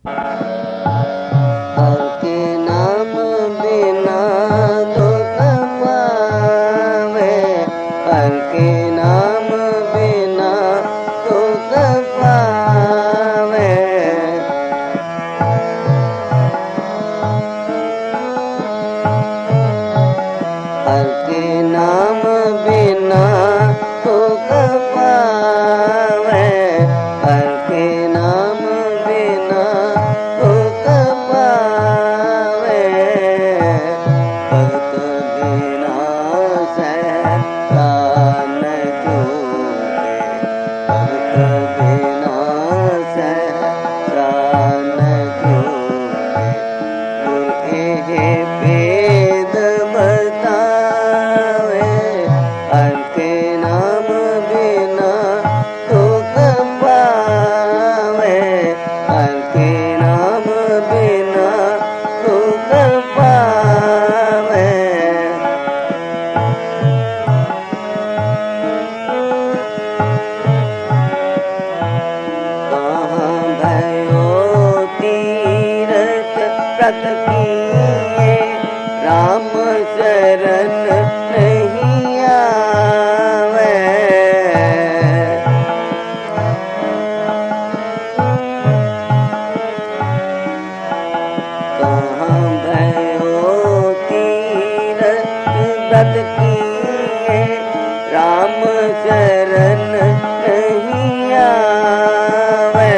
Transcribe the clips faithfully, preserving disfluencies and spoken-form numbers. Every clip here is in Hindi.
हर के नाम बिना दुख पावे, हर के नाम बिना दुख पावे। हर के नाम बिना दुख पावे, हर के नाम बिना दुख पावे। भक्त बिना सहसान जोगे, भक्त बिना सहसान जोगे। गुर एहे वेद बतावे, हर के नाम बिना दुख पावे, हर के नाम बिना दुख पावे। कहाँ भयो तीरथ व्रत किए, राम शरण नहीं आवे। कहाँ भयो तीरथ व्रत किए, राम शरण नहीं आवे।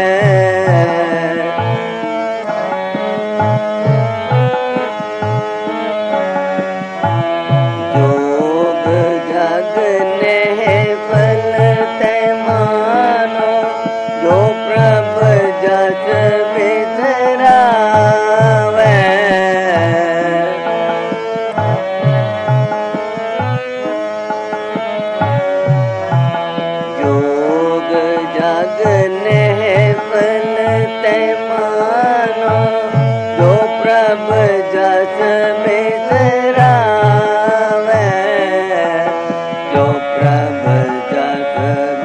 जोग जग ने फल ते मानो, जो प्रभ जस बिसरावे। जोग जग ने फल ते मानो, जो प्रभ जस बिसरावे। जो प्रभ जस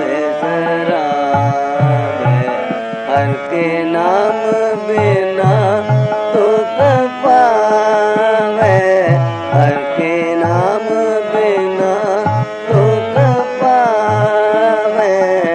बिसरावे, हर के नाम बिना दुख पावे, हर के नाम बिना दुख पावे।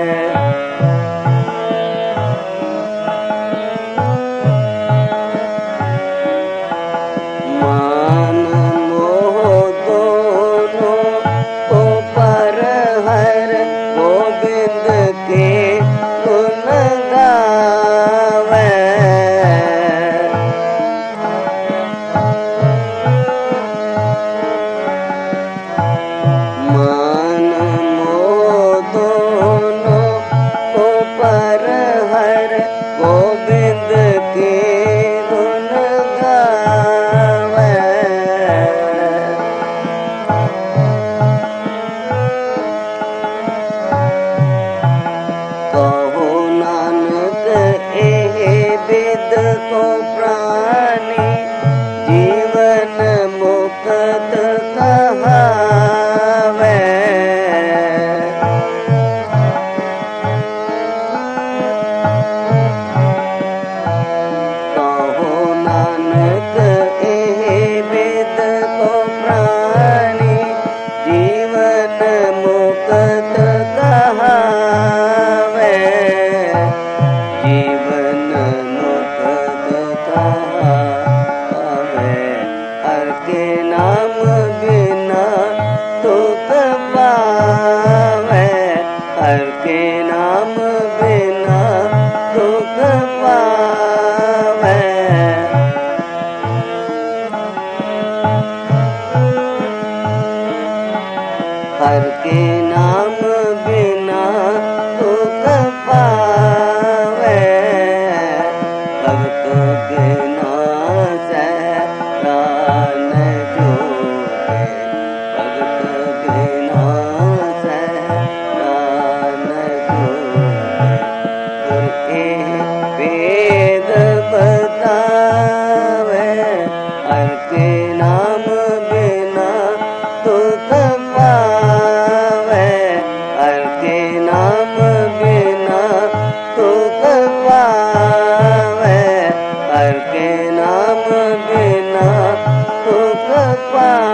मान मोह दोनों को पर हर, गोविंद के गुण गावे। मान मोह दोनों को पर हर, गोविंद के गुण गावे। कहो नानक एहे विद को प्राणी, जीवन मुक्त कहावे। कहो नानक एहे विद को प्राणी, जीवन मुक्त कहावे। जीवन मुक्त कहावे, हर के नाम बिना दुख पावे, हर के नाम बिना दुख पावे। हर के नाम बिना दुख पावे, भक्त बिना सहसान जोगे, भक्त बिना सहसान जोगे। गुर एहे के नाम बिना सुख पाए।